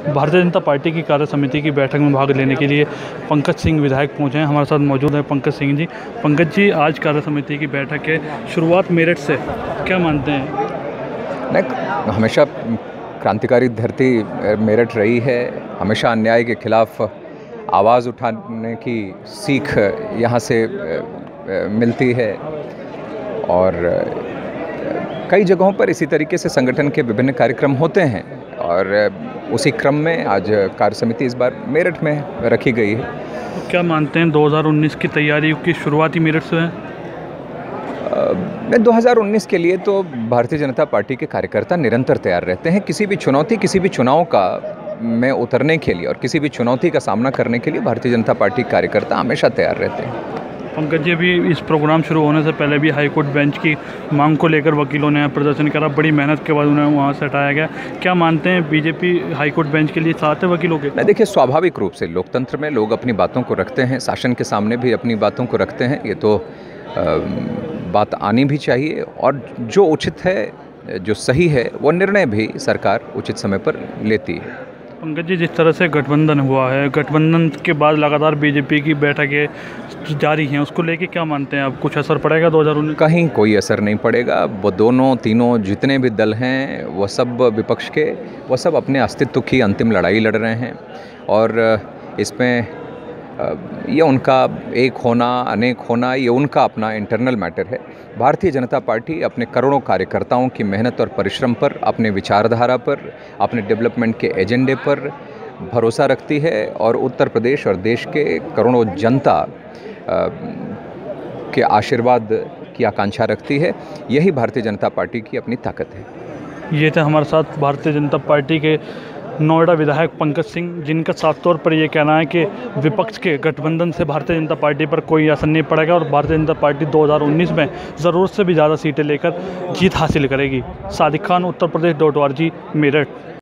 Bharatiya Janata party की कार्य समिति की बैठक में भाग लेने के लिए पंकज सिंह विधायक पहुंचे हैं। हमारे साथ मौजूद है पंकज सिंह जी। पंकज जी, आज कार्य समिति की बैठक है, शुरुआत मेरठ से, क्या मानते हैं? नहीं, हमेशा क्रांतिकारी धरती मेरठ रही है। हमेशा अन्याय के खिलाफ आवाज़ उठाने की सीख यहाँ से मिलती है और कई जगहों पर इसी तरीके से संगठन के विभिन्न कार्यक्रम होते हैं और उसी क्रम में आज कार्य समिति इस बार मेरठ में रखी गई है। तो क्या मानते हैं 2019 की तैयारी की शुरुआत ही मेरठ से है? 2019 के लिए तो भारतीय जनता पार्टी के कार्यकर्ता निरंतर तैयार रहते हैं। किसी भी चुनौती, किसी भी चुनाव का में उतरने के लिए और किसी भी चुनौती का सामना करने के लिए भारतीय जनता पार्टी के कार्यकर्ता हमेशा तैयार रहते हैं। पंकज जी, अभी इस प्रोग्राम शुरू होने से पहले भी हाईकोर्ट बेंच की मांग को लेकर वकीलों ने प्रदर्शन करा, बड़ी मेहनत के बाद उन्हें वहां से हटाया गया। क्या मानते हैं, बीजेपी हाईकोर्ट बेंच के लिए साथ है वकीलों के? नहीं, देखिए, स्वाभाविक रूप से लोकतंत्र में लोग अपनी बातों को रखते हैं, शासन के सामने भी अपनी बातों को रखते हैं। ये तो बात आनी भी चाहिए और जो उचित है, जो सही है, वो निर्णय भी सरकार उचित समय पर लेती है। पंकज जी, जिस तरह से गठबंधन हुआ है, गठबंधन के बाद लगातार बीजेपी की बैठकें जारी हैं, उसको लेके क्या मानते हैं आप? कुछ असर पड़ेगा 2019? कहीं कोई असर नहीं पड़ेगा। वो दोनों तीनों जितने भी दल हैं, वो सब विपक्ष के, वो सब अपने अस्तित्व की अंतिम लड़ाई लड़ रहे हैं और इसमें ये उनका एक होना, अनेक होना, ये उनका अपना इंटरनल मैटर है। भारतीय जनता पार्टी अपने करोड़ों कार्यकर्ताओं की मेहनत और परिश्रम पर, अपने विचारधारा पर, अपने डेवलपमेंट के एजेंडे पर भरोसा रखती है और उत्तर प्रदेश और देश के करोड़ों जनता के आशीर्वाद की आकांक्षा रखती है। यही भारतीय जनता पार्टी की अपनी ताकत है। ये थे हमारे साथ भारतीय जनता पार्टी के नोएडा विधायक पंकज सिंह, जिनका साफ तौर पर ये कहना है कि विपक्ष के गठबंधन से भारतीय जनता पार्टी पर कोई असर नहीं पड़ेगा और भारतीय जनता पार्टी 2019 में ज़रूरत से भी ज़्यादा सीटें लेकर जीत हासिल करेगी। सादिक खान, उत्तर प्रदेश .org, मेरठ।